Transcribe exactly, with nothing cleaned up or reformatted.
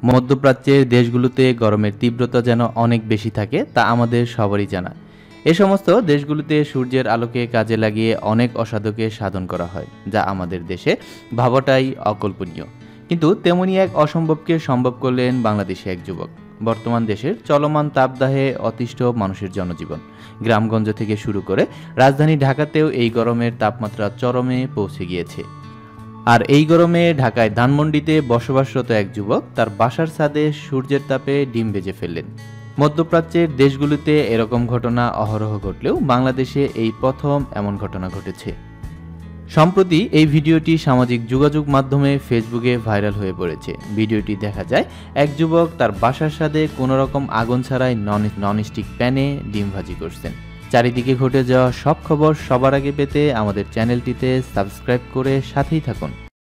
মধ্যপ্রাচ্যের দেশগুলোতে গরমের তীব্রতা যেন অনেক বেশি থাকে তা আমাদের সবারই জানা। এ সমস্ত দেশগুলোতে সূর্যের আলোকে কাজে লাগিয়ে অনেক অসাধকে সাধন করা হয়, যা আমাদের দেশে ভাবাটাই অকল্পনীয়। কিন্তু তেমনই এক অসম্ভবকে সম্ভব করলেন বাংলাদেশে এক যুবক। বর্তমান দেশের চলমান তাপদাহে অতিষ্ঠ মানুষের জনজীবন, গ্রামগঞ্জ থেকে শুরু করে রাজধানী ঢাকাতেও এই গরমের তাপমাত্রা চরমে পৌঁছে গিয়েছে। আর এই গরমে ঢাকায় ধানমন্ডিতে বসবাসরত এক যুবক তার বাসার ছাদে সূর্যের তাপে ডিম ভেজে ফেললেন। মধ্যপ্রাচ্যের দেশগুলোতে এরকম ঘটনা অহরহ ঘটলেও বাংলাদেশে এই প্রথম এমন ঘটনা ঘটেছে। সম্প্রতি এই ভিডিওটি সামাজিক যোগাযোগ মাধ্যমে ফেসবুকে ভাইরাল হয়ে পড়েছে। ভিডিওটি দেখা যায় এক যুবক তার বাসার ছাদে কোনো রকম আগুন ছাড়াই নন ননস্টিক প্যানে ডিম ভাজি করছেন। চারিদিকে ঘটে যাওয়া সব খবর সবার আগে পেতে আমাদের চ্যানেলটিতে সাবস্ক্রাইব করে সাথেই থাকুন।